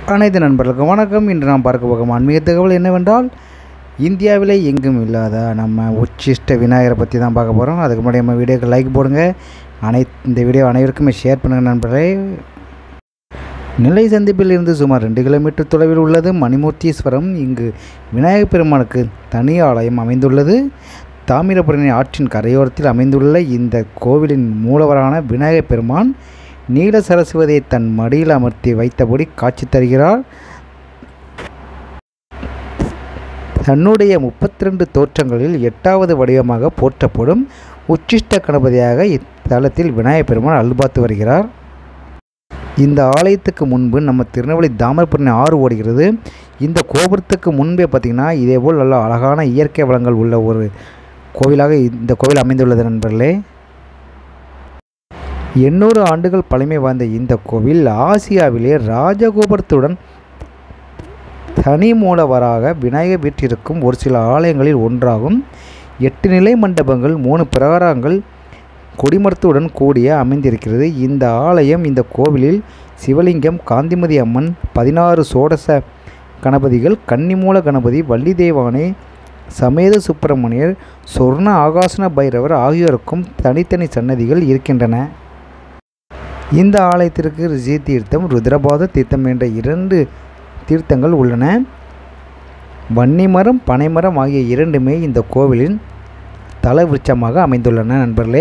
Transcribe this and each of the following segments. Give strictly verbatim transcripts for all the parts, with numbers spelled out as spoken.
அனைத்து நண்பர்களுக்கும் வணக்கம். இன்று நாம் பார்க்க போகும் ஆன்மீக தகவல் என்னவென்றால், இந்தியாவிலே எங்கும் இல்லாத நம்ம உச்சிஷ்ட விநாயகரை பற்றி தான் பார்க்க போகிறோம். அதுக்கு முன்னாடி நம்ம வீடியோக்கு லைக் போடுங்க. அனைத்து இந்த வீடியோ அனைவருக்குமே ஷேர் பண்ணுங்கள் நண்பர்களே. நெல்லை சந்திப்பில் இருந்து சுமார் ரெண்டு கிலோமீட்டர் தொலைவில் உள்ளது மணிமூர்த்தீஸ்வரம். இங்கு விநாயகப் பெருமானுக்கு தனி ஆலயம் அமைந்துள்ளது. தாமிரபரணி ஆற்றின் கரையோரத்தில் அமைந்துள்ள இந்த கோவிலின் மூலவரான விநாயகப் பெருமான் நீல சரஸ்வதியை தன் மடியில் அமர்த்தி வைத்தபடி காட்சி தருகிறார். தன்னுடைய முப்பத்தி ரெண்டு தோற்றங்களில் எட்டாவது வடிவமாக போற்றப்படும் உச்சிஷ்ட கணபதியாக இத்தலத்தில் விநாயகப் பெருமான் அல்பாத்து வருகிறார். இந்த ஆலயத்துக்கு முன்பு நம்ம திருநெல்வேலி தாமிரபரணி ஆறு ஓடுகிறது. இந்த கோபுரத்துக்கு முன்பே பார்த்திங்கன்னா இதேபோல் நல்ல அழகான இயற்கை வளங்கள் உள்ள ஒரு கோவிலாக இந்த கோவில் அமைந்துள்ளது நண்பர்களே. எண்ணூறு ஆண்டுகள் பழமை வாய்ந்த இந்த கோவில் ஆசியாவிலே ராஜகோபுரத்துடன் தனி மூலவராக விநாயகர் வீற்றிருக்கும் ஒரு சில ஆலயங்களில் ஒன்றாகும். எட்டு நிலை மண்டபங்கள், மூணு பிரகாரங்கள், கொடிமரத்துடன் கூடிய அமைந்திருக்கிறது. இந்த ஆலயம் இந்த கோவிலில் சிவலிங்கம், காந்திமதி அம்மன், பதினாறு சோடச கணபதிகள், கன்னிமூல கணபதி, வள்ளி தெய்வானை, சமேத சுப்பிரமணியர், சொர்ண ஆகாசன பைரவர் ஆகியோருக்கும் தனித்தனி சன்னதிகள் இருக்கின்றன. இந்த ஆலயத்திற்கு ரிஷி தீர்த்தம், ருத்ரபாத தீர்த்தம் என்ற இரண்டு தீர்த்தங்கள் உள்ளன. வன்னிமரம், பனைமரம் ஆகிய இரண்டுமே இந்த கோவிலின் தல விருட்சமாக அமைந்துள்ளன நண்பர்களே.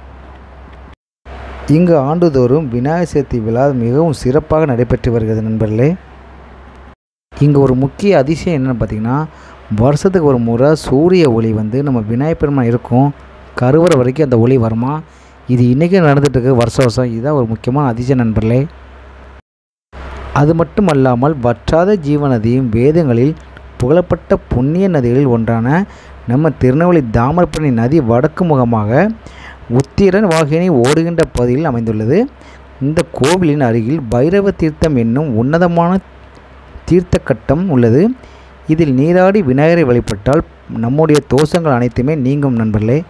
இங்கு ஆண்டுதோறும் விநாயகர் சதுர்த்தி விழா மிகவும் சிறப்பாக நடைபெற்று வருகிறது நண்பர்களே. இங்கு ஒரு முக்கிய அதிசயம் என்னென்னு பார்த்திங்கன்னா, வருஷத்துக்கு ஒரு முறை சூரிய ஒளி வந்து நம்ம விநாயகர் பெருமான் இருக்கும் கருவறை வரைக்கும் அந்த ஒளி வருமா. இது இன்றைக்கி நடந்துகிட்ருக்கு வருஷம் வருஷம். இதுதான் ஒரு முக்கியமான அதிசயம் நண்பர்களே. அது மட்டும் அல்லாமல் வற்றாத ஜீவநதியும் வேதங்களில் புகழப்பட்ட புண்ணிய நதிகளில் ஒன்றான நம்ம திருநெல்வேலி தாமிரபரணி நதி வடக்கு முகமாக உத்திரன் வாகினி ஓடுகின்ற பகுதியில் அமைந்துள்ளது. இந்த கோவிலின் அருகில் பைரவ தீர்த்தம் என்னும் உன்னதமான தீர்த்த கட்டம் உள்ளது. இதில் நீராடி விநாயகரை வழிபட்டால் நம்முடைய தோஷங்கள் அனைத்துமே நீங்கும் நண்பர்களே.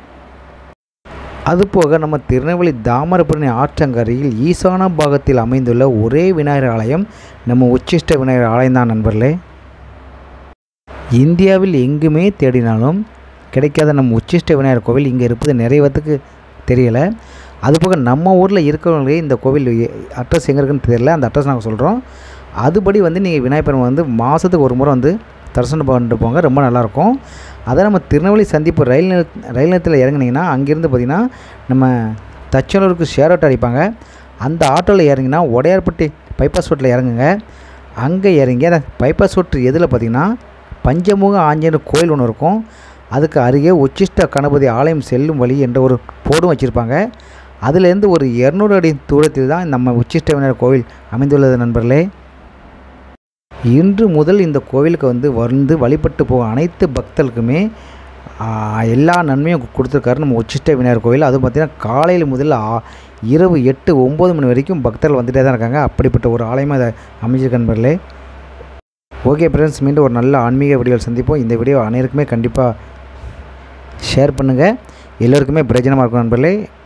அதுபோக நம்ம திருநெல்வேலி தாமிரபரணி ஆற்றங்கரையில் ஈசான பாகத்தில் அமைந்துள்ள ஒரே விநாயகர் ஆலயம் நம்ம உச்சிஷ்ட விநாயகர் ஆலயம்தான் நண்பர்களே. இந்தியாவில் எங்குமே தேடினாலும் கிடைக்காத நம்ம உச்சிஷ்ட விநாயகர் கோவில் இங்கே இருப்பது நிறைய பேத்துக்கு தெரியலை. அதுபோக நம்ம ஊரில் இருக்கிறவங்களே இந்த கோவில் அட்ரஸ் எங்கே இருக்குன்னு தெரியல. அந்த அட்ரஸ் நாங்கள் சொல்கிறோம். அதுபடி வந்து நீங்கள் விநாயகர் பெருமான் வந்து மாதத்துக்கு ஒரு முறை வந்து தரிசனம் பண்ணிட்டு போங்க, ரொம்ப நல்லாயிருக்கும். அதை நம்ம திருநெல்வேலி சந்திப்பு ரயில் நில ரயில் நிலையத்தில் இறங்குனீங்கன்னா அங்கேருந்து பார்த்திங்கன்னா நம்ம தச்சனூருக்கு ஷேர் ஆட்டோ அடிப்பாங்க. அந்த ஆட்டோவில் இறங்கினா உடையார்பட்டி பைபாஸ் ரோட்டில் இறங்குங்க. அங்கே இறங்கி அந்த பைபாஸ் ரோட்டு எதில் பார்த்திங்கன்னா பஞ்சமுக ஆஞ்சநேயர் கோயில் ஒன்று இருக்கும். அதுக்கு அருகே உச்சிஷ்ட கணபதி ஆலயம் செல்லும் வழி என்ற ஒரு போர்டும் வச்சுருப்பாங்க. அதுலேருந்து ஒரு இரநூறு அடி தூரத்தில் தான் நம்ம உச்சிஷ்ட விநாயகர் கோவில் அமைந்துள்ளது நண்பர்களே. இன்று முதல் இந்த கோவிலுக்கு வந்து வந்து வழிபட்டு போக அனைத்து பக்தர்களுக்குமே எல்லா நன்மையும் கொடுத்துருக்காரு நம்ம உச்சிஷ்ட விநாயகர் கோவில். அதுவும் பார்த்திங்கன்னா காலையில் முதல் இரவு எட்டு ஒம்பது மணி வரைக்கும் பக்தர்கள் வந்துகிட்டே தான் இருக்காங்க. அப்படிப்பட்ட ஒரு ஆலயமாக அதை அமைச்சிருக்க நண்பர்களே. ஓகே ஃப்ரெண்ட்ஸ், மீண்டும் ஒரு நல்ல ஆன்மீக வீடியோவில் சந்திப்போம். இந்த வீடியோ அனைவருக்குமே கண்டிப்பாக ஷேர் பண்ணுங்கள். எல்லோருக்குமே பிரயோஜனமாக இருக்கும் நண்பர்களே.